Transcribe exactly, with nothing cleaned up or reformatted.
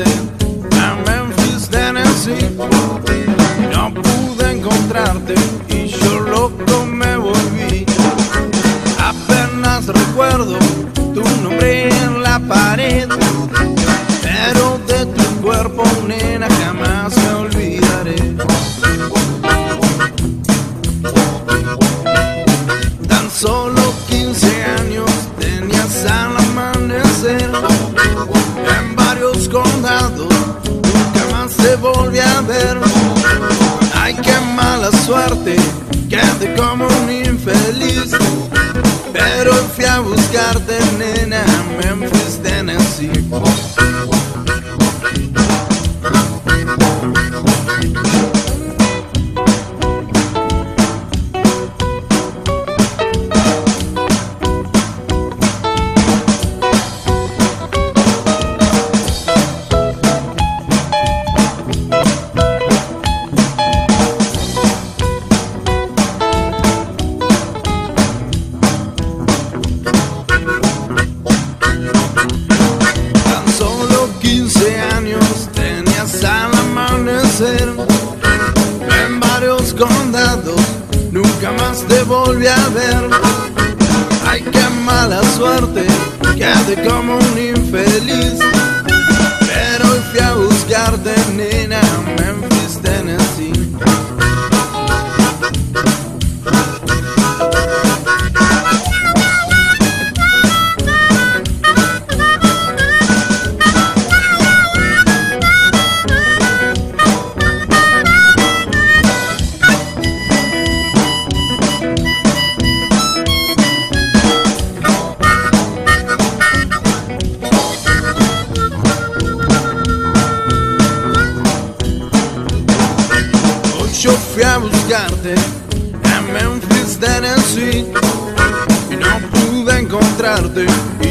buscarte a Memphis, Tennessee. No pude encontrarte y yo loco me volví. Apenas recuerdo tu nombre en la pared, pero de tu cuerpo, nena, jamás me olvidaré. Tan solo quince años tenías al amanecer. En varios condados nunca más te volví a ver. Ay, qué mala suerte, quedé como un infeliz. Pero fui a buscarte, nena, a Memphis, Tennessee. En varios condados nunca más te volví a ver. Ay, qué mala suerte, quedé como un infeliz. Pero fui a buscarte, nena, a Memphis, Tennessee. Yo fui a buscarte a Memphis, Tennessee, y no pude encontrarte.